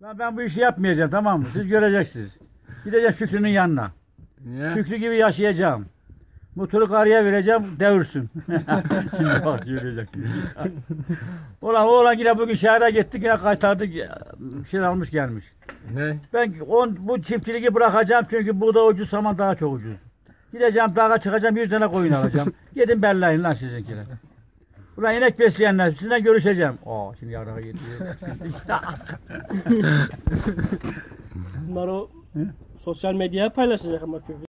Ben bu işi yapmayacağım, tamam mı? Siz göreceksiniz. Gideceğim Şükrü'nün yanına. Niye? Şükrü gibi yaşayacağım. Motoru karıya vereceğim, devirsin. Şimdi bak görecek. Oğlan yine bugün şehre gitti, yine kaytardı, şey almış gelmiş. Ne? Ben bu çiftçiliği bırakacağım çünkü buğday ucuz, saman daha çok ucuz. Gideceğim dağa çıkacağım, 100 tane koyun alacağım. Gidin belleyin lan sizinkiler. Ulan inek besleyenler, sizinle görüşeceğim. Şimdi yarağa gidiyor. Bunları o sosyal medyaya paylaşacak ama köy.